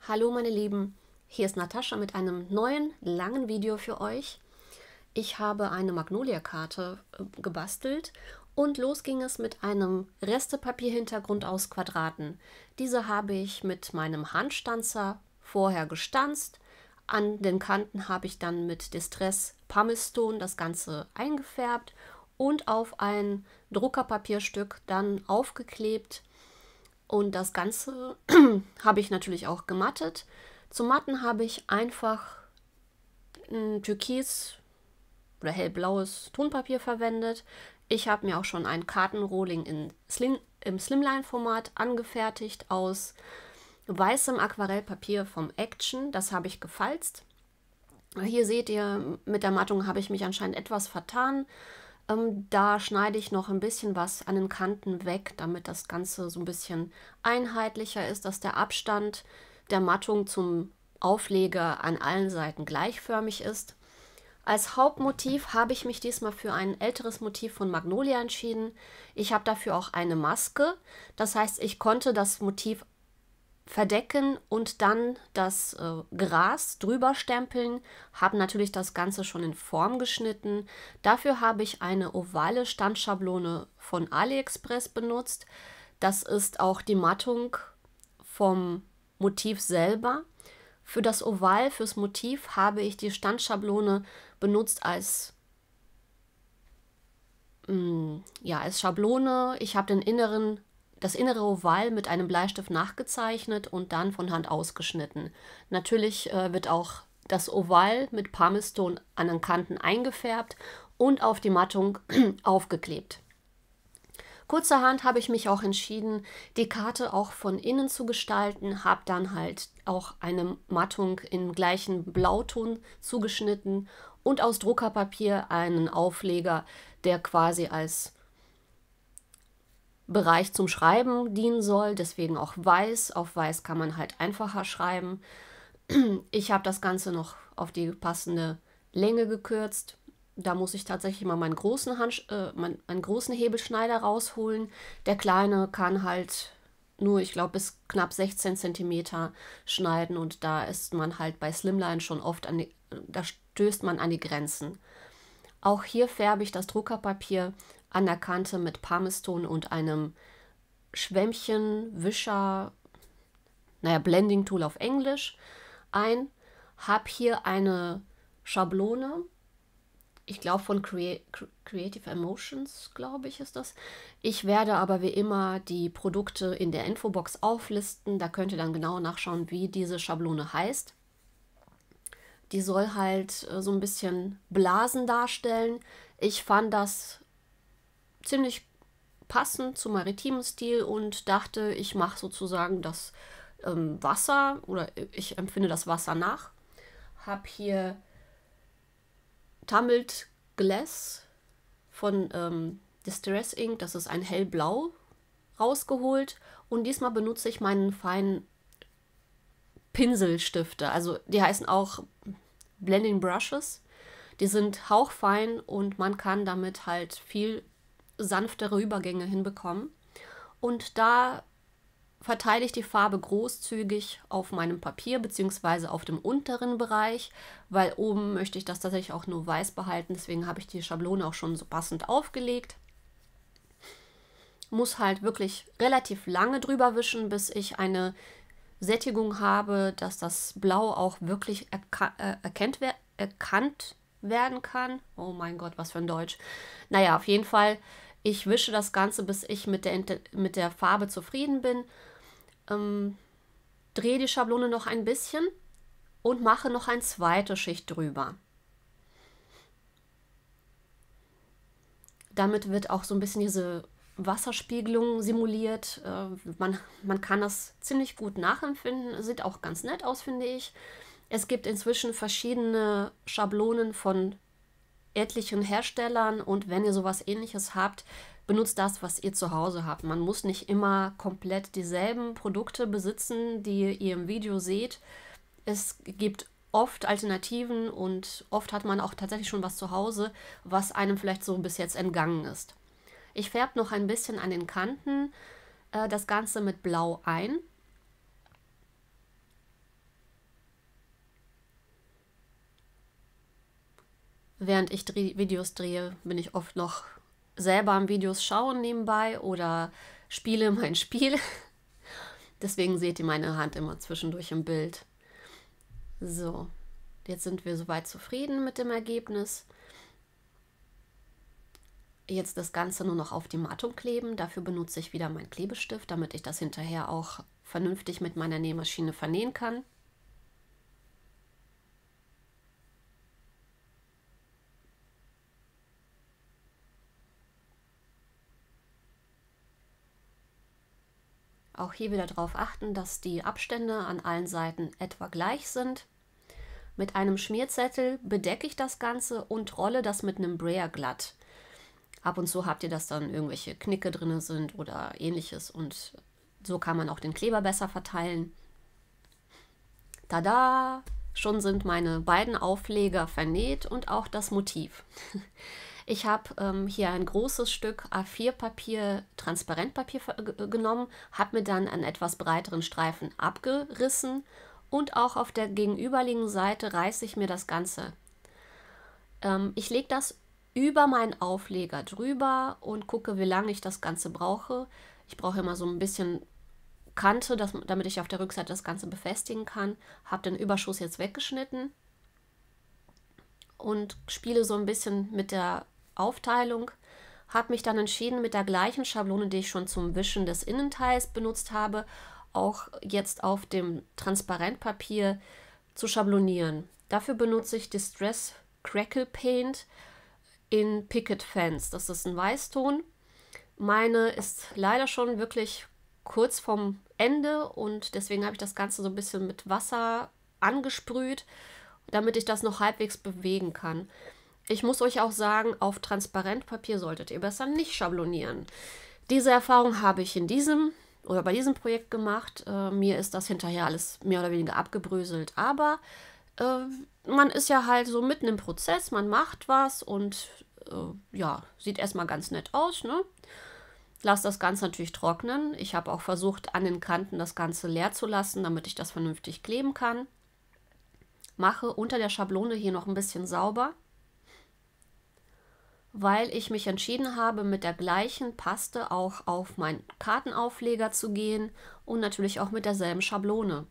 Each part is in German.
Hallo meine Lieben, hier ist Natascha mit einem neuen, langen Video für euch. Ich habe eine Magnolia-Karte gebastelt und los ging es mit einem Restepapierhintergrund aus Quadraten. Diese habe ich mit meinem Handstanzer vorher gestanzt. An den Kanten habe ich dann mit Distress Pumice Stone das Ganze eingefärbt und auf ein Druckerpapierstück dann aufgeklebt. Und das Ganze habe ich natürlich auch gemattet. Zum Matten habe ich einfach ein türkis oder hellblaues Tonpapier verwendet. Ich habe mir auch schon ein Kartenrohling im Slimline-Format angefertigt aus weißem Aquarellpapier vom Action. Das habe ich gefalzt. Hier seht ihr, mit der Mattung habe ich mich anscheinend etwas vertan. Da schneide ich noch ein bisschen was an den Kanten weg, damit das Ganze so ein bisschen einheitlicher ist, dass der Abstand der Mattung zum Aufleger an allen Seiten gleichförmig ist. Als Hauptmotiv habe ich mich diesmal für ein älteres Motiv von Magnolia entschieden. Ich habe dafür auch eine Maske. Das heißt, ich konnte das Motiv verdecken und dann das Gras drüber stempeln. Habe natürlich das Ganze schon in Form geschnitten. Dafür habe ich eine ovale Standschablone von AliExpress benutzt. Das ist auch die Mattung vom Motiv selber. Für das Oval, fürs Motiv, habe ich die Standschablone benutzt als Schablone. Ich habe das innere Oval mit einem Bleistift nachgezeichnet und dann von Hand ausgeschnitten. Natürlich wird auch das Oval mit Pumice Stone an den Kanten eingefärbt und auf die Mattung aufgeklebt. Kurzerhand habe ich mich auch entschieden, die Karte auch von innen zu gestalten, habe dann halt auch eine Mattung im gleichen Blauton zugeschnitten und aus Druckerpapier einen Aufleger, der quasi als Bereich zum Schreiben dienen soll, deswegen auch weiß. Auf weiß kann man halt einfacher schreiben. Ich habe das Ganze noch auf die passende Länge gekürzt. Da muss ich tatsächlich mal meinen meinen großen Hebelschneider rausholen. Der kleine kann halt nur, ich glaube, bis knapp 16 cm schneiden und da ist man halt bei Slimline schon oft da stößt man an die Grenzen. Auch hier färbe ich das Druckerpapier an der Kante mit Pumice Stone und einem Schwämmchen-Wischer, Blending Tool auf Englisch ein. Habe hier eine Schablone, ich glaube von Creative Emotions, glaube ich, ist das. Ich werde aber wie immer die Produkte in der Infobox auflisten. Da könnt ihr dann genau nachschauen, wie diese Schablone heißt. Die soll halt so ein bisschen Blasen darstellen. Ich fand das ziemlich passend zum maritimen Stil und dachte, ich mache sozusagen das Wasser oder ich empfinde das Wasser nach. Habe hier Tumbled Glass von Distress Ink, das ist ein hellblau, rausgeholt und diesmal benutze ich meinen feinen Pinselstifte. Also die heißen auch Blending Brushes. Die sind hauchfein und man kann damit halt viel sanftere Übergänge hinbekommen. Und da verteile ich die Farbe großzügig auf meinem Papier bzw. auf dem unteren Bereich, weil oben möchte ich das tatsächlich auch nur weiß behalten. Deswegen habe ich die Schablone auch schon so passend aufgelegt. Muss halt wirklich relativ lange drüber wischen, bis ich eine Sättigung habe, dass das Blau auch wirklich erkannt werden kann. Oh mein Gott, was für ein Deutsch. Naja, auf jeden Fall, ich wische das Ganze, bis ich mit der Farbe zufrieden bin. Drehe die Schablone noch ein bisschen und mache noch eine zweite Schicht drüber. Damit wird auch so ein bisschen diese Wasserspiegelung simuliert. Man kann das ziemlich gut nachempfinden. Sieht auch ganz nett aus, finde ich. Es gibt inzwischen verschiedene Schablonen von etlichen Herstellern und wenn ihr sowas Ähnliches habt, benutzt das, was ihr zu Hause habt. Man muss nicht immer komplett dieselben Produkte besitzen, die ihr im Video seht. Es gibt oft Alternativen und oft hat man auch tatsächlich schon was zu Hause, was einem vielleicht so bis jetzt entgangen ist. Ich färbe noch ein bisschen an den Kanten das Ganze mit Blau ein. Während ich Videos drehe, bin ich oft noch selber am Videos schauen nebenbei oder spiele mein Spiel. Deswegen seht ihr meine Hand immer zwischendurch im Bild. So, jetzt sind wir soweit zufrieden mit dem Ergebnis. Jetzt das Ganze nur noch auf die Mattung kleben. Dafür benutze ich wieder meinen Klebestift, damit ich das hinterher auch vernünftig mit meiner Nähmaschine vernähen kann. Auch hier wieder darauf achten, dass die Abstände an allen Seiten etwa gleich sind. Mit einem Schmierzettel bedecke ich das Ganze und rolle das mit einem Brayer glatt. Ab und zu habt ihr, dass dann irgendwelche Knicke drin sind oder ähnliches und so kann man auch den Kleber besser verteilen. Tada! Schon sind meine beiden Aufleger vernäht und auch das Motiv. Ich habe hier ein großes Stück A4-Papier, Transparentpapier genommen, habe mir dann einen etwas breiteren Streifen abgerissen und auch auf der gegenüberliegenden Seite reiße ich mir das Ganze. Ich lege das über meinen Aufleger drüber und gucke, wie lange ich das Ganze brauche. Ich brauche immer so ein bisschen Kante, damit ich auf der Rückseite das Ganze befestigen kann. Habe den Überschuss jetzt weggeschnitten und spiele so ein bisschen mit der Aufteilung. Habe mich dann entschieden, mit der gleichen Schablone, die ich schon zum Wischen des Innenteils benutzt habe, auch jetzt auf dem Transparentpapier zu schablonieren. Dafür benutze ich Distress Crackle Paint in Picket Fence. Das ist ein Weißton. Meine ist leider schon wirklich kurz vorm Ende und deswegen habe ich das Ganze so ein bisschen mit Wasser angesprüht, damit ich das noch halbwegs bewegen kann. Ich muss euch auch sagen, auf Transparentpapier solltet ihr besser nicht schablonieren. Diese Erfahrung habe ich bei diesem Projekt gemacht. Mir ist das hinterher alles mehr oder weniger abgebröselt, aber man ist ja halt so mitten im Prozess, man macht was und ja, sieht erstmal ganz nett aus, ne? Lass das Ganze natürlich trocknen. Ich habe auch versucht, an den Kanten das Ganze leer zu lassen, damit ich das vernünftig kleben kann. Mache unter der Schablone hier noch ein bisschen sauber, weil ich mich entschieden habe, mit der gleichen Paste auch auf meinen Kartenaufleger zu gehen und natürlich auch mit derselben Schablone.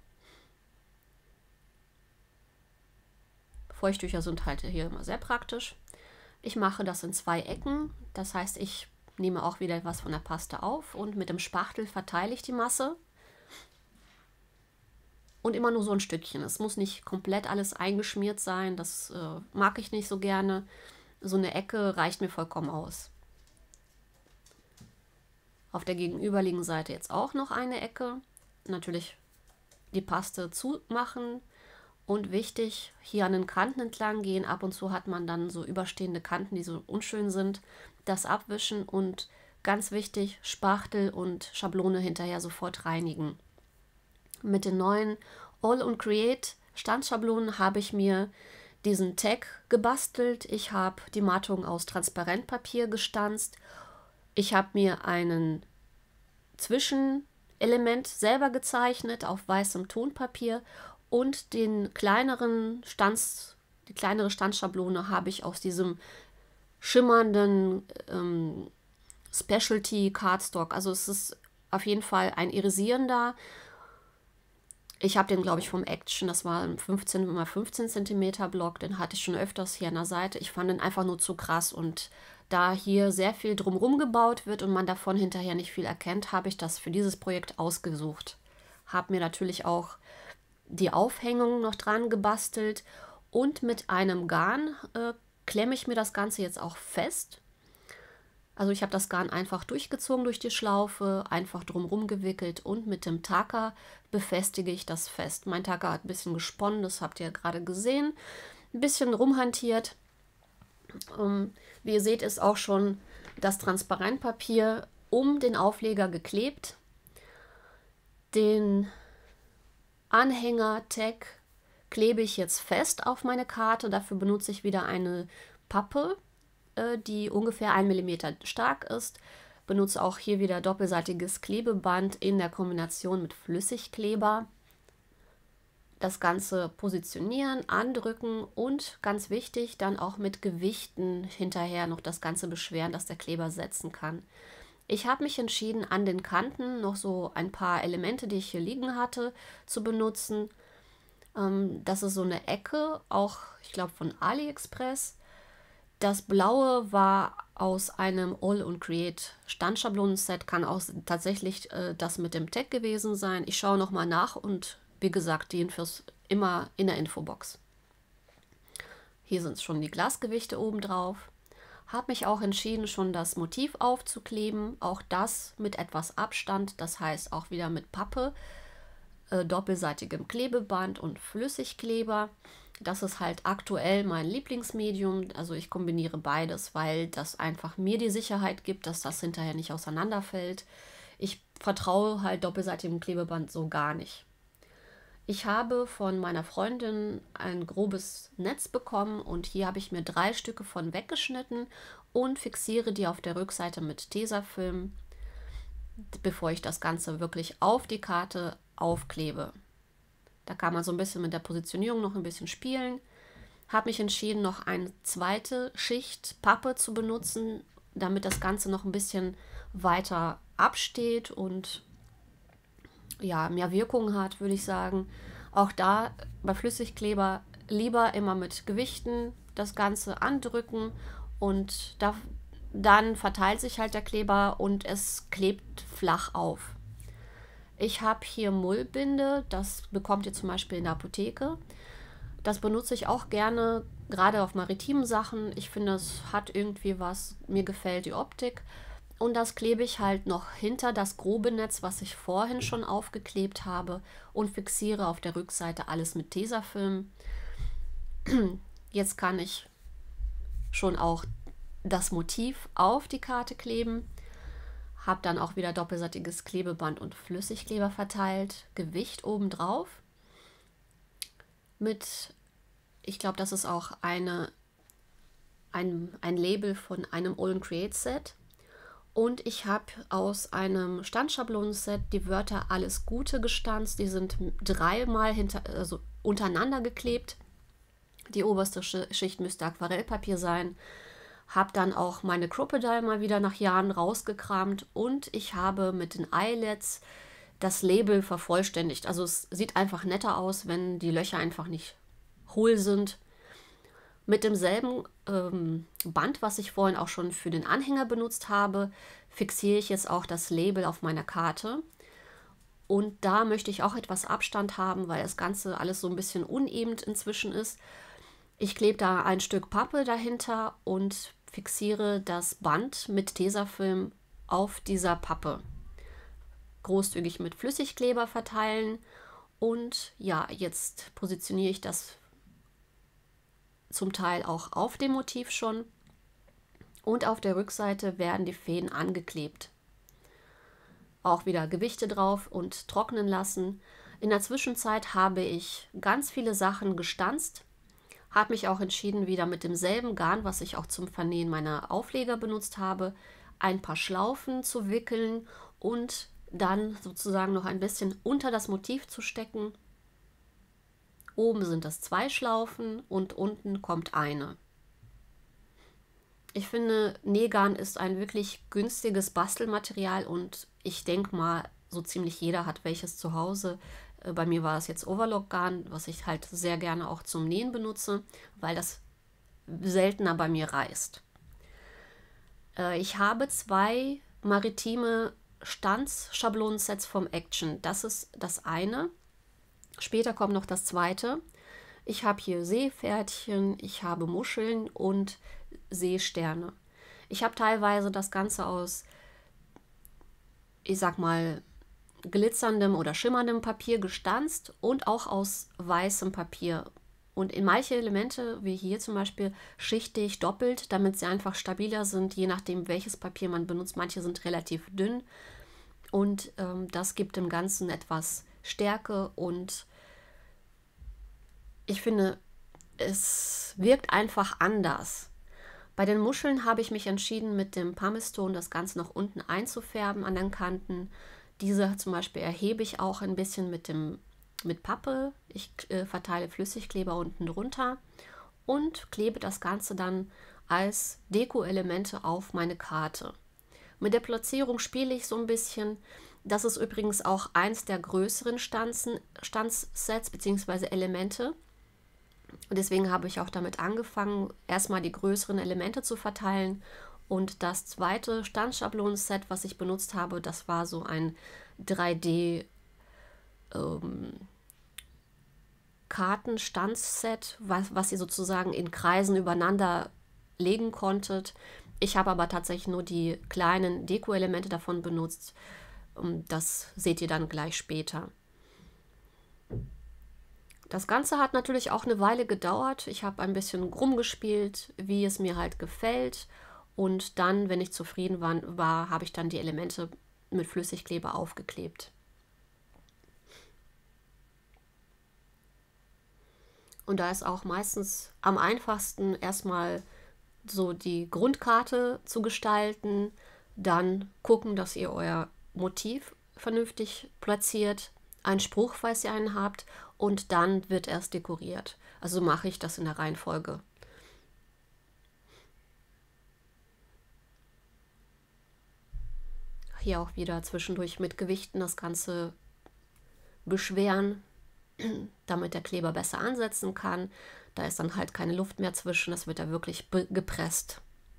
Feuchttücher sind halt hier immer sehr praktisch. Ich mache das in 2 Ecken, das heißt, ich nehme auch wieder was von der Paste auf und mit dem Spachtel verteile ich die Masse. Und immer nur so ein Stückchen. Es muss nicht komplett alles eingeschmiert sein, das mag ich nicht so gerne. So eine Ecke reicht mir vollkommen aus. Auf der gegenüberliegenden Seite jetzt auch noch eine Ecke. Natürlich die Paste zumachen. Und wichtig, hier an den Kanten entlang gehen. Ab und zu hat man dann so überstehende Kanten, die so unschön sind. Das abwischen und ganz wichtig, Spachtel und Schablone hinterher sofort reinigen. Mit den neuen All on Create Stanzschablonen habe ich mir diesen Tag gebastelt. Ich habe die Mattung aus Transparentpapier gestanzt. Ich habe mir einen Zwischenelement selber gezeichnet auf weißem Tonpapier und die kleinere Stanzschablone habe ich aus diesem schimmernden Specialty Cardstock. Also es ist auf jeden Fall ein irisierender. Ich habe den, glaube ich, vom Action, das war ein 15 x 15 cm Block, den hatte ich schon öfters hier an der Seite. Ich fand den einfach nur zu krass und da hier sehr viel drumherum gebaut wird und man davon hinterher nicht viel erkennt, habe ich das für dieses Projekt ausgesucht. Habe mir natürlich auch die Aufhängung noch dran gebastelt und mit einem Garn klemme ich mir das Ganze jetzt auch fest. Also ich habe das Garn einfach durchgezogen durch die Schlaufe, einfach drumherum gewickelt und mit dem Tacker befestige ich das fest. Mein Tacker hat ein bisschen gesponnen, das habt ihr gerade gesehen. Ein bisschen rumhantiert. Wie ihr seht, ist auch schon das Transparentpapier um den Aufleger geklebt. Den Anhänger-Tag klebe ich jetzt fest auf meine Karte. Dafür benutze ich wieder eine Pappe, die ungefähr 1 mm stark ist. Benutze auch hier wieder doppelseitiges Klebeband in der Kombination mit Flüssigkleber. das Ganze positionieren, andrücken und ganz wichtig, dann auch mit Gewichten hinterher noch das Ganze beschweren, dass der Kleber setzen kann. Ich habe mich entschieden, an den Kanten noch so ein paar Elemente, die ich hier liegen hatte, zu benutzen. Das ist so eine Ecke, auch ich glaube von AliExpress. Das Blaue war aus einem All Create Standschablonenset, kann auch tatsächlich das mit dem Tag gewesen sein. Ich schaue nochmal nach und wie gesagt, die Infos immer in der Infobox. Hier sind schon die Glasgewichte oben drauf. Habe mich auch entschieden, schon das Motiv aufzukleben. Auch das mit etwas Abstand, das heißt auch wieder mit Pappe, doppelseitigem Klebeband und Flüssigkleber. Das ist halt aktuell mein Lieblingsmedium. Also ich kombiniere beides, weil das einfach mir die Sicherheit gibt, dass das hinterher nicht auseinanderfällt. Ich vertraue halt doppelseitigem Klebeband so gar nicht. Ich habe von meiner Freundin ein grobes Netz bekommen und hier habe ich mir 3 Stücke von weggeschnitten und fixiere die auf der Rückseite mit Tesafilm, bevor ich das Ganze wirklich auf die Karte aufklebe. Da kann man so ein bisschen mit der Positionierung noch ein bisschen spielen. Habe mich entschieden, noch eine zweite Schicht Pappe zu benutzen, damit das Ganze noch ein bisschen weiter absteht und ja, mehr Wirkung hat, würde ich sagen. Auch da bei Flüssigkleber lieber immer mit Gewichten das Ganze andrücken und dann verteilt sich halt der Kleber und es klebt flach auf. Ich habe hier Mullbinde, das bekommt ihr zum Beispiel in der Apotheke. Das benutze ich auch gerne, gerade auf maritimen Sachen. Ich finde, es hat irgendwie was, mir gefällt die Optik. Und das klebe ich halt noch hinter das grobe Netz, was ich vorhin schon aufgeklebt habe und fixiere auf der Rückseite alles mit Tesafilm. Jetzt kann ich schon auch das Motiv auf die Karte kleben. Habe dann auch wieder doppelseitiges Klebeband und Flüssigkleber verteilt. Gewicht oben drauf. Ich glaube, das ist auch ein Label von einem All Create Set. Und ich habe aus einem Standschablonenset die Wörter Alles Gute gestanzt. Die sind 3-mal untereinander geklebt. Die oberste Schicht müsste Aquarellpapier sein. Habe dann auch meine Crocodile mal wieder nach Jahren rausgekramt. Und ich habe mit den Eyelets das Label vervollständigt. Also es sieht einfach netter aus, wenn die Löcher einfach nicht hohl sind. Mit demselben Band, was ich vorhin auch schon für den Anhänger benutzt habe, fixiere ich jetzt auch das Label auf meiner Karte. Und da möchte ich auch etwas Abstand haben, weil das Ganze alles so ein bisschen uneben inzwischen ist. Ich klebe da ein Stück Pappe dahinter und fixiere das Band mit Tesafilm auf dieser Pappe. Großzügig mit Flüssigkleber verteilen. Und ja, jetzt positioniere ich das zum Teil auch auf dem Motiv schon und auf der Rückseite werden die Fäden angeklebt. Auch wieder Gewichte drauf und trocknen lassen. In der Zwischenzeit habe ich ganz viele Sachen gestanzt, habe mich auch entschieden, wieder mit demselben Garn, was ich auch zum Vernähen meiner Aufleger benutzt habe, ein paar Schlaufen zu wickeln und dann sozusagen noch ein bisschen unter das Motiv zu stecken. Oben sind das 2 Schlaufen und unten kommt eine. Ich finde, Nähgarn ist ein wirklich günstiges Bastelmaterial und ich denke mal, so ziemlich jeder hat welches zu Hause. Bei mir war es jetzt Overlockgarn, was ich halt sehr gerne auch zum Nähen benutze, weil das seltener bei mir reißt. Ich habe 2 maritime Stanzschablonensets vom Action. Das ist das eine. Später kommt noch das zweite. Ich habe hier Seepferdchen, ich habe Muscheln und Seesterne. Ich habe teilweise das Ganze aus, ich sag mal, glitzerndem oder schimmerndem Papier gestanzt und auch aus weißem Papier. Und in manche Elemente, wie hier zum Beispiel, schichte ich doppelt, damit sie einfach stabiler sind, je nachdem welches Papier man benutzt. Manche sind relativ dünn und das gibt dem Ganzen etwas Stärke und ich finde, es wirkt einfach anders. Bei den Muscheln habe ich mich entschieden, mit dem Pumice Stone das Ganze noch unten einzufärben an den Kanten. Diese zum Beispiel erhebe ich auch ein bisschen mit dem mit Pappe. Ich verteile Flüssigkleber unten drunter und klebe das Ganze dann als Deko-Elemente auf meine Karte. Mit der Platzierung spiele ich so ein bisschen. Das ist übrigens auch eins der größeren Stanzsets bzw. Elemente. Und deswegen habe ich auch damit angefangen, erstmal die größeren Elemente zu verteilen. Und das zweite Stanzschablonenset, was ich benutzt habe, das war so ein 3D Kartenstanzset, was ihr sozusagen in Kreisen übereinander legen konntet. Ich habe aber tatsächlich nur die kleinen Deko-Elemente davon benutzt. Das seht ihr dann gleich später. Das Ganze hat natürlich auch eine Weile gedauert. Ich habe ein bisschen rumgespielt, wie es mir halt gefällt. Und dann, wenn ich zufrieden war, habe ich dann die Elemente mit Flüssigkleber aufgeklebt. Und da ist auch meistens am einfachsten, erstmal so die Grundkarte zu gestalten, dann gucken, dass ihr euer Motiv vernünftig platziert, einen Spruch, falls ihr einen habt, und dann wird erst dekoriert. Also mache ich das in der Reihenfolge. Hier auch wieder zwischendurch mit Gewichten das Ganze beschweren, damit der Kleber besser ansetzen kann. Da ist dann halt keine Luft mehr zwischen, das wird da wirklich gepresst.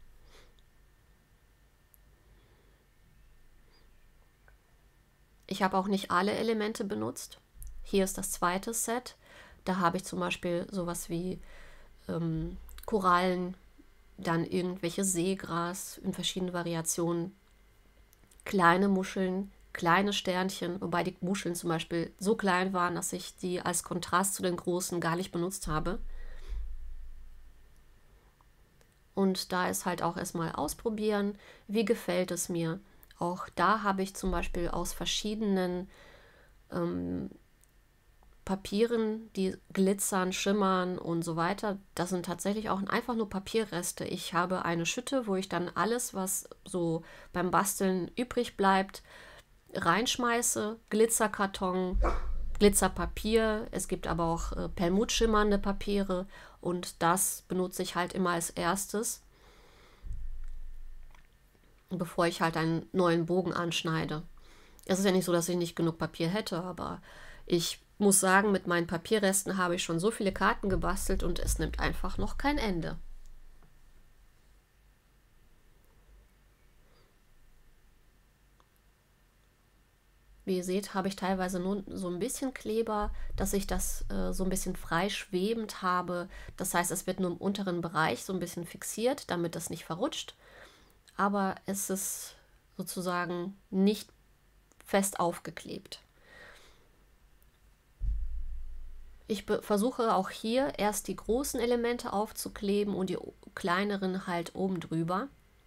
Ich habe auch nicht alle Elemente benutzt. Hier ist das zweite Set. Da habe ich zum Beispiel sowas wie Korallen, dann irgendwelche Seegras in verschiedenen Variationen, kleine Muscheln, kleine Sternchen, wobei die Muscheln zum Beispiel so klein waren, dass ich die als Kontrast zu den großen gar nicht benutzt habe. Und da ist halt auch erstmal ausprobieren, wie gefällt es mir. Auch da habe ich zum Beispiel aus verschiedenen Papieren, die glitzern, schimmern und so weiter. Das sind tatsächlich auch einfach nur Papierreste. Ich habe eine Schütte, wo ich dann alles, was so beim Basteln übrig bleibt, reinschmeiße. Glitzerkarton, Glitzerpapier. Es gibt aber auch perlmuttschimmernde Papiere und das benutze ich halt immer als erstes, bevor ich halt einen neuen Bogen anschneide. Es ist ja nicht so, dass ich nicht genug Papier hätte, aber ich muss sagen, mit meinen Papierresten habe ich schon so viele Karten gebastelt und es nimmt einfach noch kein Ende. Wie ihr seht, habe ich teilweise nur so ein bisschen Kleber, dass ich das so ein bisschen frei schwebend habe. Das heißt, es wird nur im unteren Bereich so ein bisschen fixiert, damit das nicht verrutscht. Aber es ist sozusagen nicht fest aufgeklebt. Ich versuche auch hier erst die großen Elemente aufzukleben und die kleineren halt oben drüber.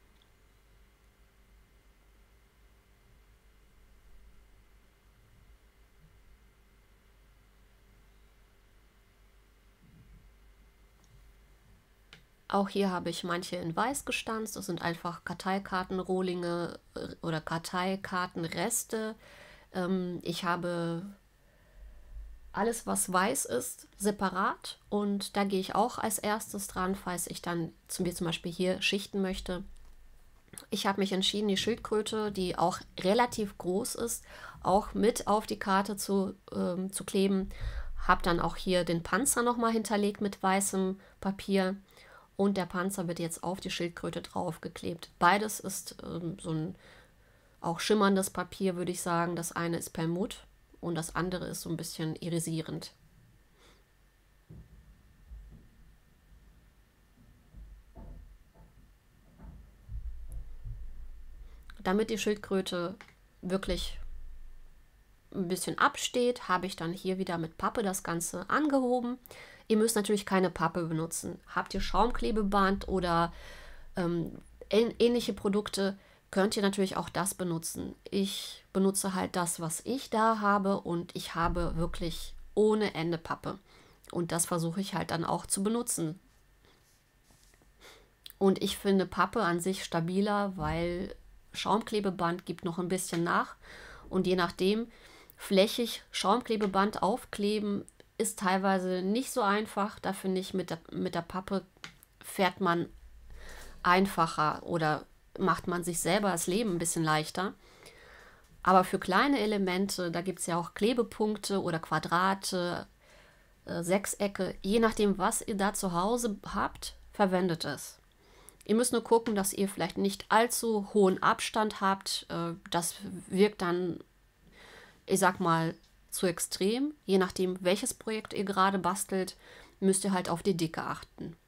Auch hier habe ich manche in weiß gestanzt. Das sind einfach Karteikartenrohlinge oder Karteikartenreste. Ich habe alles, was weiß ist, separat. Und da gehe ich auch als erstes dran, falls ich dann zum Beispiel hier schichten möchte. Ich habe mich entschieden, die Schildkröte, die auch relativ groß ist, auch mit auf die Karte zu kleben. Habe dann auch hier den Panzer nochmal hinterlegt mit weißem Papier. Und der Panzer wird jetzt auf die Schildkröte draufgeklebt. Beides ist so ein auch schimmerndes Papier, würde ich sagen. Das eine ist Perlmutt und das andere ist so ein bisschen irisierend. Damit die Schildkröte wirklich ein bisschen absteht, habe ich dann hier wieder mit Pappe das Ganze angehoben. Ihr müsst natürlich keine Pappe benutzen. Habt ihr Schaumklebeband oder ähnliche Produkte, könnt ihr natürlich auch das benutzen. Ich benutze halt das, was ich da habe und ich habe wirklich ohne Ende Pappe. Und das versuche ich halt dann auch zu benutzen. Und ich finde Pappe an sich stabiler, weil Schaumklebeband gibt noch ein bisschen nach. Und je nachdem, Flächig Schaumklebeband aufkleben ist teilweise nicht so einfach. Da finde ich, mit der Pappe fährt man einfacher oder macht man sich selber das Leben ein bisschen leichter. Aber für kleine Elemente, da gibt es ja auch Klebepunkte oder Quadrate, Sechsecke, je nachdem, was ihr da zu Hause habt, verwendet es. Ihr müsst nur gucken, dass ihr vielleicht nicht allzu hohen Abstand habt. Das wirkt dann, ich sag mal, zu extrem. Je nachdem, welches Projekt ihr gerade bastelt, müsst ihr halt auf die Dicke achten.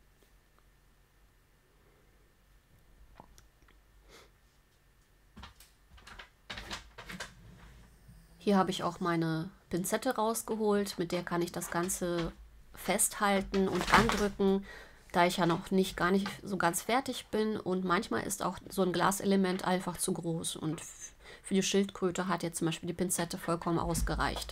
Hier habe ich auch meine Pinzette rausgeholt, mit der kann ich das Ganze festhalten und andrücken, da ich ja noch gar nicht so ganz fertig bin, und manchmal ist auch so ein Glaselement einfach zu groß, und für die Schildkröte hat jetzt zum Beispiel die Pinzette vollkommen ausgereicht.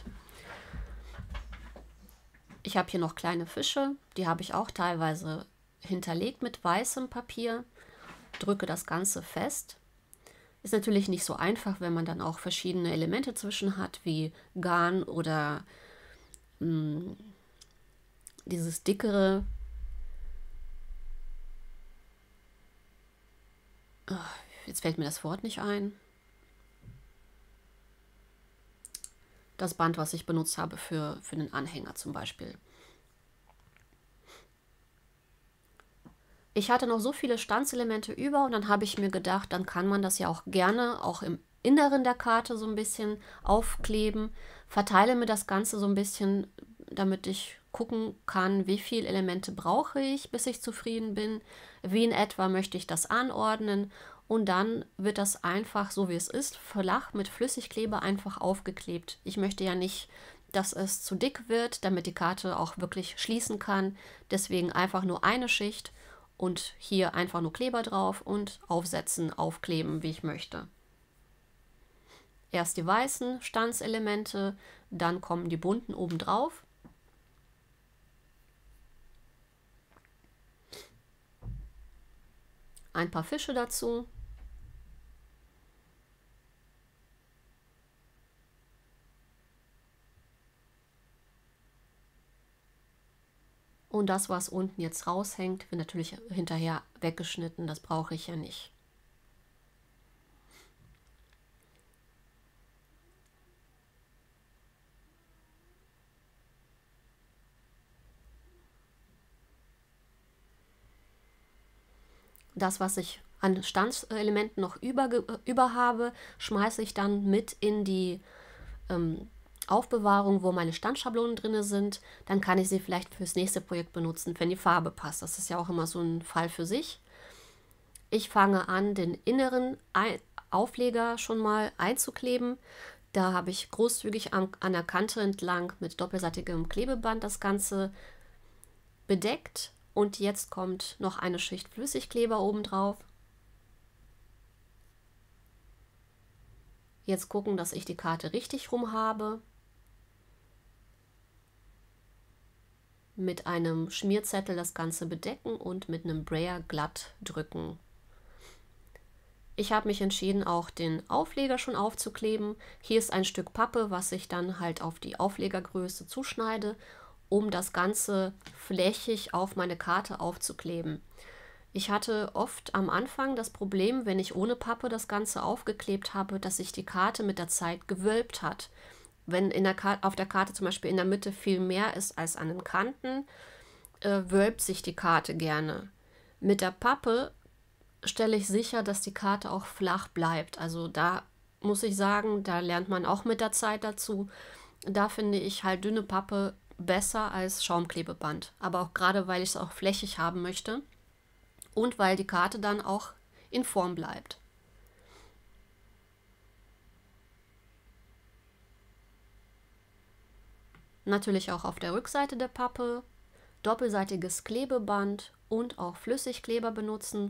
Ich habe hier noch kleine Fische, die habe ich auch teilweise hinterlegt mit weißem Papier, drücke das Ganze fest. Ist natürlich nicht so einfach, wenn man dann auch verschiedene Elemente zwischen hat, wie Garn oder dieses dickere. Jetzt fällt mir das Wort nicht ein. Das Band, was ich benutzt habe für den Anhänger zum Beispiel. Ich hatte noch so viele Stanzelemente über, und dann habe ich mir gedacht, dann kann man das ja auch gerne auch im Inneren der Karte so ein bisschen aufkleben. Verteile mir das Ganze so ein bisschen, damit ich gucken kann, wie viele Elemente brauche ich, bis ich zufrieden bin, wie in etwa möchte ich das anordnen, und dann wird das einfach, so wie es ist, flach mit Flüssigkleber einfach aufgeklebt. Ich möchte ja nicht, dass es zu dick wird, damit die Karte auch wirklich schließen kann. Deswegen einfach nur eine Schicht und hier einfach nur Kleber drauf und aufsetzen, aufkleben, wie ich möchte. Erst die weißen Stanzelemente, dann kommen die bunten oben drauf. Ein paar Fische dazu. Und das, was unten jetzt raushängt, wird natürlich hinterher weggeschnitten. Das brauche ich ja nicht. Das, was ich an Stanzelementen noch über habe, schmeiße ich dann mit in die Aufbewahrung, wo meine Stanzschablonen drin sind. Dann kann ich sie vielleicht fürs nächste Projekt benutzen, wenn die Farbe passt. Das ist ja auch immer so ein Fall für sich. Ich fange an, den inneren Aufleger schon mal einzukleben. Da habe ich großzügig an der Kante entlang mit doppelseitigem Klebeband das Ganze bedeckt. Und jetzt kommt noch eine Schicht Flüssigkleber oben drauf. Jetzt gucken, dass ich die Karte richtig rum habe. Mit einem Schmierzettel das Ganze bedecken und mit einem Brayer glatt drücken. Ich habe mich entschieden, auch den Aufleger schon aufzukleben. Hier ist ein Stück Pappe, was ich dann halt auf die Auflegergröße zuschneide, um das Ganze flächig auf meine Karte aufzukleben. Ich hatte oft am Anfang das Problem, wenn ich ohne Pappe das Ganze aufgeklebt habe, dass sich die Karte mit der Zeit gewölbt hat. Wenn auf der Karte zum Beispiel in der Mitte viel mehr ist als an den Kanten, wölbt sich die Karte gerne. Mit der Pappe stelle ich sicher, dass die Karte auch flach bleibt. Also da muss ich sagen, da lernt man auch mit der Zeit dazu. Da finde ich halt dünne Pappe besser als Schaumklebeband. Aber auch gerade, weil ich es auch flächig haben möchte und weil die Karte dann auch in Form bleibt. Natürlich auch auf der Rückseite der Pappe doppelseitiges Klebeband und auch Flüssigkleber benutzen.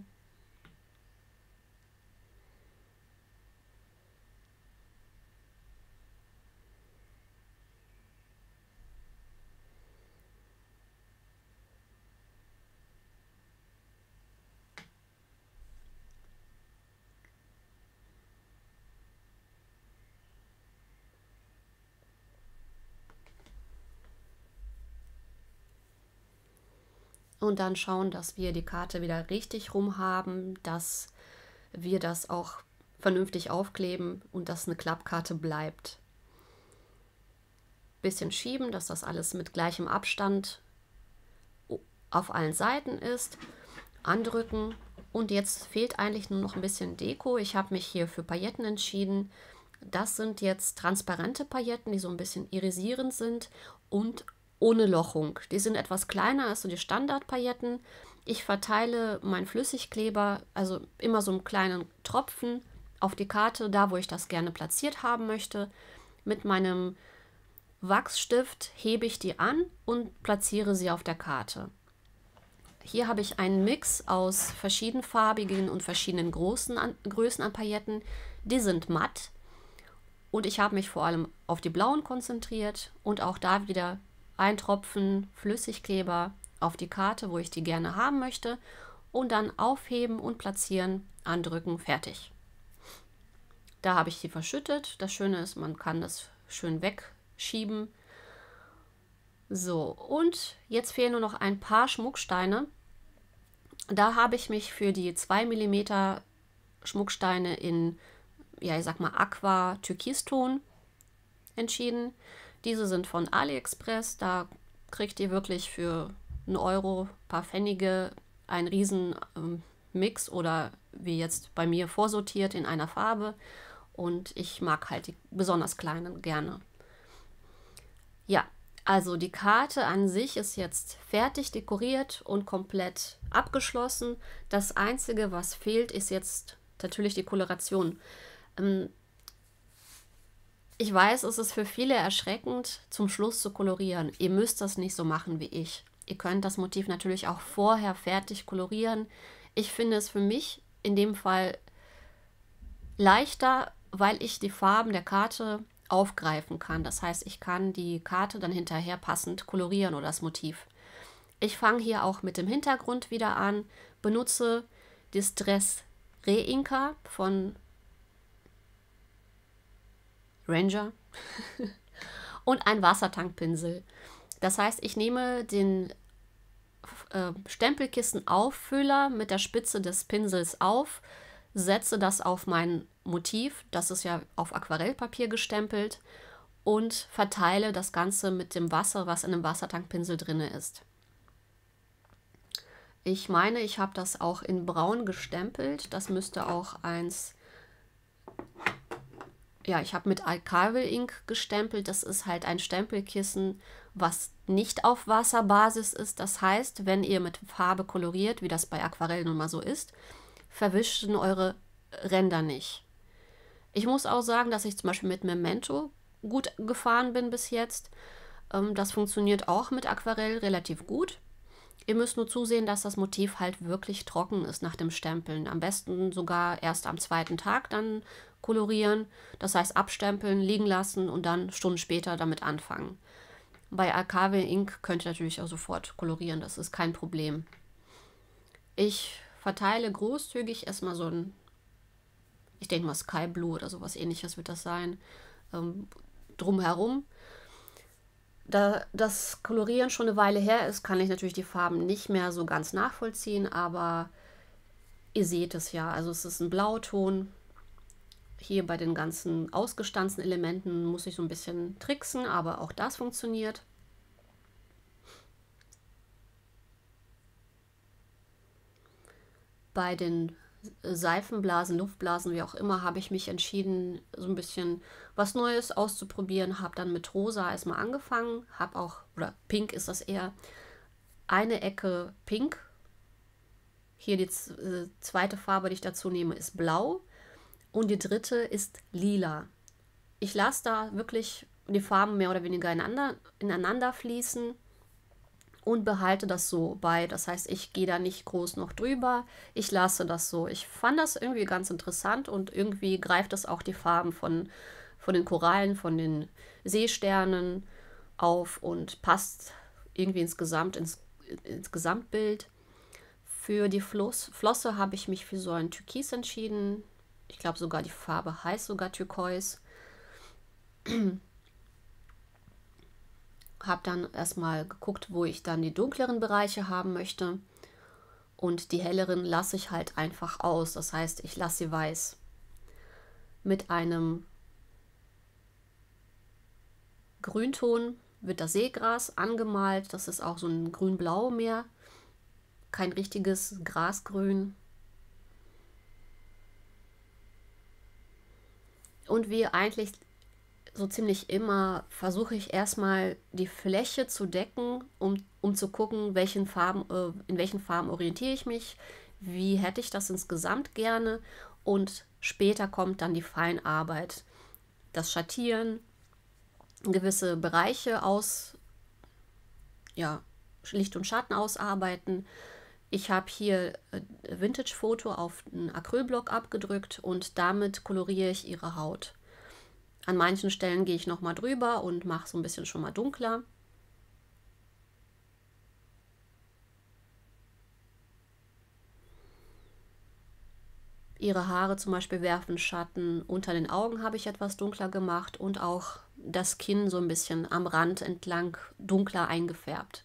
und dann schauen, dass wir die Karte wieder richtig rum haben, dass wir das auch vernünftig aufkleben und dass eine Klappkarte bleibt. Bisschen schieben, dass das alles mit gleichem Abstand auf allen Seiten ist, andrücken und jetzt fehlt eigentlich nur noch ein bisschen Deko. Ich habe mich hier für Pailletten entschieden. Das sind jetzt transparente Pailletten, die so ein bisschen irisierend sind und ohne Lochung. Die sind etwas kleiner als so die Standardpailletten. Ich verteile meinen Flüssigkleber, also immer so einen kleinen Tropfen auf die Karte, da wo ich das gerne platziert haben möchte. Mit meinem Wachsstift hebe ich die an und platziere sie auf der Karte. Hier habe ich einen Mix aus verschiedenfarbigen und verschiedenen Größen an Pailletten. Die sind matt und ich habe mich vor allem auf die blauen konzentriert und auch da wieder ein Tropfen Flüssigkleber auf die Karte, wo ich die gerne haben möchte und dann aufheben und platzieren, andrücken, fertig. Da habe ich sie verschüttet. Das Schöne ist, man kann das schön wegschieben. So, und jetzt fehlen nur noch ein paar Schmucksteine. Da habe ich mich für die 2 mm Schmucksteine in, ja, ich sag mal, Aqua Türkiston entschieden. Diese sind von AliExpress. Da kriegt ihr wirklich für 1 Euro, ein paar Pfennige, einen riesen Mix oder wie jetzt bei mir vorsortiert in einer Farbe. Und ich mag halt die besonders kleinen gerne. Ja, also die Karte an sich ist jetzt fertig dekoriert und komplett abgeschlossen. Das Einzige, was fehlt, ist jetzt natürlich die Koloration. Ich weiß, es ist für viele erschreckend, zum Schluss zu kolorieren. Ihr müsst das nicht so machen wie ich. Ihr könnt das Motiv natürlich auch vorher fertig kolorieren. Ich finde es für mich in dem Fall leichter, weil ich die Farben der Karte aufgreifen kann. Das heißt, ich kann die Karte dann hinterher passend kolorieren oder das Motiv. Ich fange hier auch mit dem Hintergrund wieder an, benutze Distress Re-Inka von Ranger und ein Wassertankpinsel. Das heißt, ich nehme den Stempelkissen-Auffüller mit der Spitze des Pinsels auf, setze das auf mein Motiv, das ist ja auf Aquarellpapier gestempelt, und verteile das Ganze mit dem Wasser, was in dem Wassertankpinsel drin ist. Ich meine, ich habe das auch in Braun gestempelt. Das müsste auch eins... Ja, ich habe mit Archival Ink gestempelt. Das ist halt ein Stempelkissen, was nicht auf Wasserbasis ist. Das heißt, wenn ihr mit Farbe koloriert, wie das bei Aquarell nun mal so ist, verwischen eure Ränder nicht. Ich muss auch sagen, dass ich zum Beispiel mit Memento gut gefahren bin bis jetzt. Das funktioniert auch mit Aquarell relativ gut. Ihr müsst nur zusehen, dass das Motiv halt wirklich trocken ist nach dem Stempeln. Am besten sogar erst am 2. Tag dann kolorieren. Das heißt abstempeln, liegen lassen und dann Stunden später damit anfangen. Bei Archival Ink könnt ihr natürlich auch sofort kolorieren. Das ist kein Problem. Ich verteile großzügig erstmal so ein, ich denke mal Sky Blue oder sowas ähnliches wird das sein, drumherum. Da das Kolorieren schon eine Weile her ist, kann ich natürlich die Farben nicht mehr so ganz nachvollziehen, aber ihr seht es ja. Also es ist ein Blauton. Hier bei den ganzen ausgestanzten Elementen muss ich so ein bisschen tricksen, aber auch das funktioniert. Bei den Seifenblasen, Luftblasen, wie auch immer, habe ich mich entschieden, so ein bisschen was Neues auszuprobieren. Habe dann mit Rosa erstmal angefangen, habe auch, oder Pink ist das eher, eine Ecke Pink. Hier die zweite Farbe, die ich dazu nehme, ist Blau und die dritte ist Lila. Ich lasse da wirklich die Farben mehr oder weniger ineinander fließen und behalte das so bei. Das heißt, ich gehe da nicht groß noch drüber. Ich lasse das so. Ich fand das irgendwie ganz interessant und irgendwie greift das auch die Farben von den Korallen, von den Seesternen auf und passt irgendwie ins Gesamtbild. Für die Flosse habe ich mich für so ein Türkis entschieden. Ich glaube sogar die Farbe heißt sogar Turquoise. Habe dann erstmal geguckt, wo ich dann die dunkleren Bereiche haben möchte. Und die helleren lasse ich halt einfach aus. Das heißt, ich lasse sie weiß. Mit einem Grünton wird das Seegras angemalt. Das ist auch so ein grün-blau mehr. Kein richtiges Grasgrün. Und wie eigentlich so ziemlich immer versuche ich erstmal die Fläche zu decken, um zu gucken, in welchen Farben orientiere ich mich, wie hätte ich das insgesamt gerne, und später kommt dann die Feinarbeit, das Schattieren, gewisse Bereiche Licht und Schatten ausarbeiten. Ich habe hier Vintage-Foto auf einen Acrylblock abgedrückt und damit koloriere ich ihre Haut. An manchen Stellen gehe ich nochmal drüber und mache so ein bisschen schon mal dunkler. Ihre Haare zum Beispiel werfen Schatten. Unter den Augen habe ich etwas dunkler gemacht und auch das Kinn so ein bisschen am Rand entlang dunkler eingefärbt.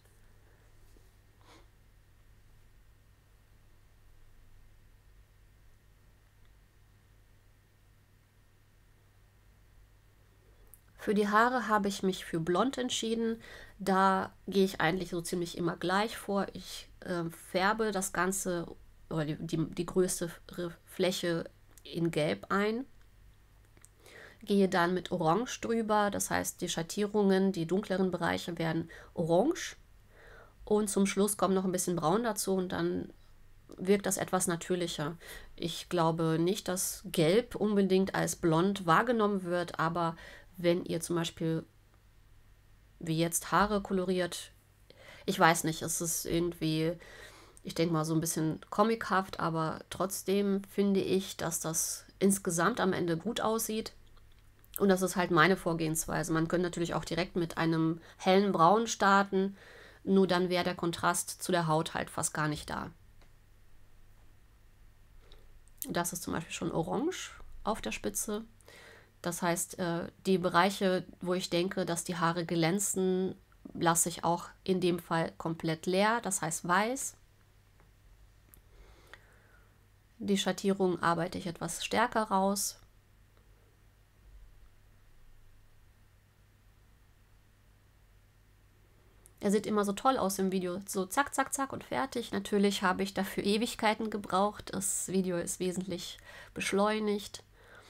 Für die Haare habe ich mich für blond entschieden. Da gehe ich eigentlich so ziemlich immer gleich vor. Ich färbe das Ganze oder die größte Fläche in Gelb ein. Gehe dann mit Orange drüber. Das heißt, die Schattierungen, die dunkleren Bereiche werden orange. Und zum Schluss kommt noch ein bisschen Braun dazu und dann wirkt das etwas natürlicher. Ich glaube nicht, dass Gelb unbedingt als blond wahrgenommen wird, aber wenn ihr zum Beispiel wie jetzt Haare koloriert, ich weiß nicht, es ist irgendwie, ich denke mal so ein bisschen comichaft, aber trotzdem finde ich, dass das insgesamt am Ende gut aussieht. Und das ist halt meine Vorgehensweise. Man könnte natürlich auch direkt mit einem hellen Braun starten, nur dann wäre der Kontrast zu der Haut halt fast gar nicht da. Das ist zum Beispiel schon orange auf der Spitze. Das heißt, die Bereiche, wo ich denke, dass die Haare glänzen, lasse ich auch in dem Fall komplett leer, das heißt weiß. Die Schattierung arbeite ich etwas stärker raus. Er sieht immer so toll aus im Video, so zack, zack, zack und fertig. Natürlich habe ich dafür Ewigkeiten gebraucht. Das Video ist wesentlich beschleunigt.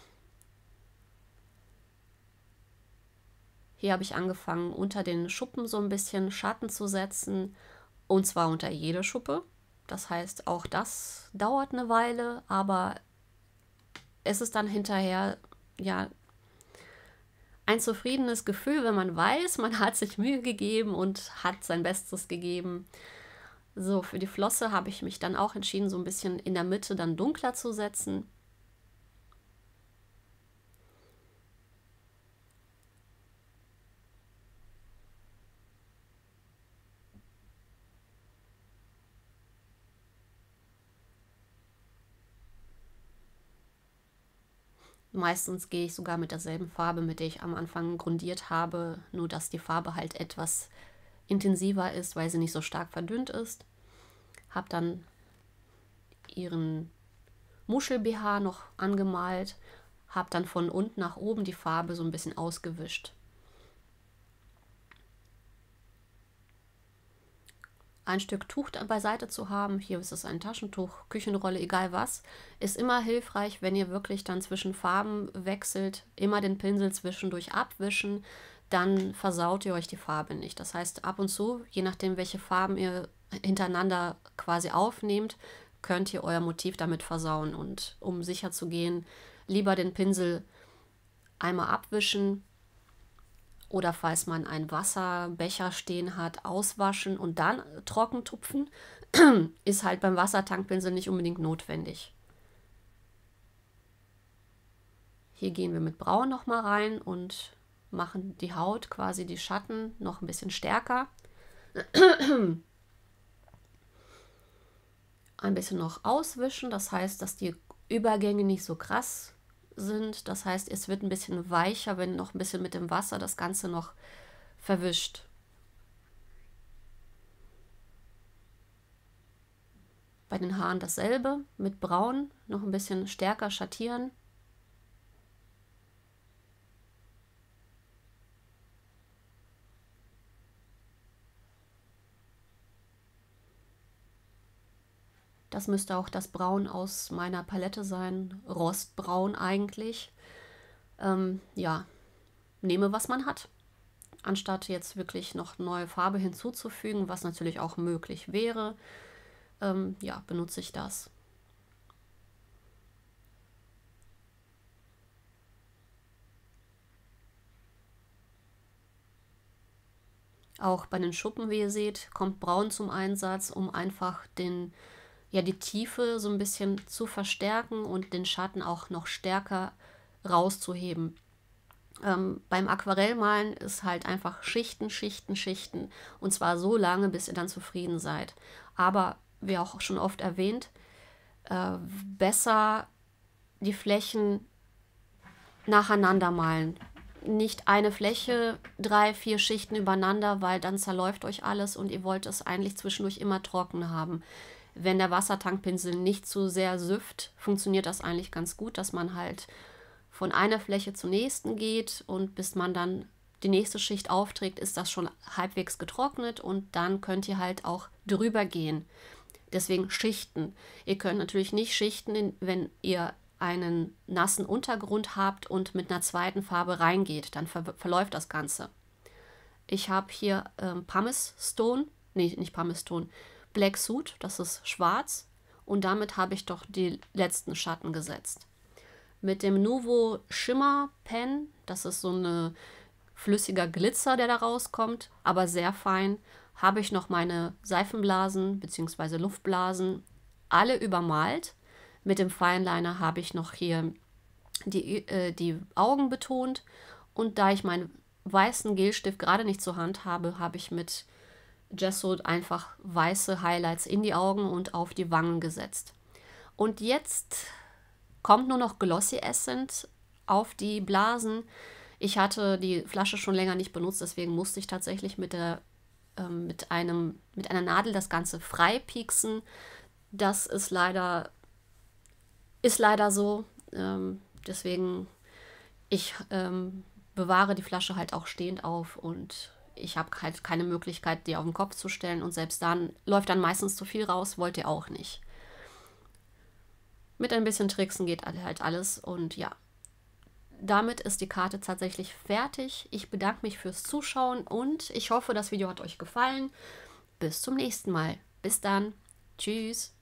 Hier habe ich angefangen, unter den Schuppen so ein bisschen Schatten zu setzen, und zwar unter jede Schuppe. Das heißt, auch das dauert eine Weile, aber es ist dann hinterher ja ein zufriedenes Gefühl, wenn man weiß, man hat sich Mühe gegeben und hat sein Bestes gegeben. So, für die Flosse habe ich mich dann auch entschieden, so ein bisschen in der Mitte dann dunkler zu setzen. Meistens gehe ich sogar mit derselben Farbe, mit der ich am Anfang grundiert habe, nur dass die Farbe halt etwas intensiver ist, weil sie nicht so stark verdünnt ist. Habe dann ihren Muschel-BH noch angemalt, habe dann von unten nach oben die Farbe so ein bisschen ausgewischt. Ein Stück Tuch beiseite zu haben, hier ist es ein Taschentuch, Küchenrolle, egal was, ist immer hilfreich, wenn ihr wirklich dann zwischen Farben wechselt, immer den Pinsel zwischendurch abwischen, dann versaut ihr euch die Farbe nicht. Das heißt, ab und zu, je nachdem, welche Farben ihr hintereinander quasi aufnehmt, könnt ihr euer Motiv damit versauen. Und um sicher zu gehen, lieber den Pinsel einmal abwischen. Oder falls man einen Wasserbecher stehen hat, auswaschen und dann trocken tupfen, ist halt beim Wassertankpinsel nicht unbedingt notwendig. Hier gehen wir mit Braun nochmal rein und machen die Haut, quasi die Schatten, noch ein bisschen stärker. Ein bisschen noch auswischen, das heißt, dass die Übergänge nicht so krass sind. Das heißt, es wird ein bisschen weicher, wenn noch ein bisschen mit dem Wasser das Ganze noch verwischt. Bei den Haaren dasselbe, mit Braun noch ein bisschen stärker schattieren. Das müsste auch das Braun aus meiner Palette sein, Rostbraun eigentlich. Ja, nehme, was man hat. Anstatt jetzt wirklich noch neue Farbe hinzuzufügen, was natürlich auch möglich wäre, ja, benutze ich das. Auch bei den Schuppen, wie ihr seht, kommt Braun zum Einsatz, um einfach die Tiefe so ein bisschen zu verstärken und den Schatten auch noch stärker rauszuheben. Beim Aquarellmalen ist halt einfach Schichten, Schichten, Schichten. Und zwar so lange, bis ihr dann zufrieden seid. Aber, wie auch schon oft erwähnt, besser die Flächen nacheinander malen. Nicht eine Fläche, 3, 4 Schichten übereinander, weil dann zerläuft euch alles und ihr wollt es eigentlich zwischendurch immer trocken haben. Wenn der Wassertankpinsel nicht zu sehr süfft, funktioniert das eigentlich ganz gut, dass man halt von einer Fläche zur nächsten geht und bis man dann die nächste Schicht aufträgt, ist das schon halbwegs getrocknet und dann könnt ihr halt auch drüber gehen. Deswegen Schichten. Ihr könnt natürlich nicht schichten, wenn ihr einen nassen Untergrund habt und mit einer zweiten Farbe reingeht, dann verläuft das Ganze. Ich habe hier Pumice Stone, nee, nicht Pumice Stone, Black Soot, das ist schwarz und damit habe ich doch die letzten Schatten gesetzt. Mit dem Nuvo Shimmer Pen, das ist so ein flüssiger Glitzer, der da rauskommt, aber sehr fein, habe ich noch meine Seifenblasen bzw. Luftblasen alle übermalt. Mit dem Fineliner habe ich noch hier die Augen betont und da ich meinen weißen Gelstift gerade nicht zur Hand habe, habe ich mit Gesso einfach weiße Highlights in die Augen und auf die Wangen gesetzt. Und jetzt kommt nur noch Glossy Essence auf die Blasen. Ich hatte die Flasche schon länger nicht benutzt, deswegen musste ich tatsächlich mit einer Nadel das Ganze frei pieksen. Das ist leider so. Deswegen, ich bewahre die Flasche halt auch stehend auf und ich habe halt keine Möglichkeit, die auf den Kopf zu stellen und selbst dann läuft dann meistens zu viel raus, wollt ihr auch nicht. Mit ein bisschen Tricksen geht halt alles und ja, damit ist die Karte tatsächlich fertig. Ich bedanke mich fürs Zuschauen und ich hoffe, das Video hat euch gefallen. Bis zum nächsten Mal. Bis dann. Tschüss.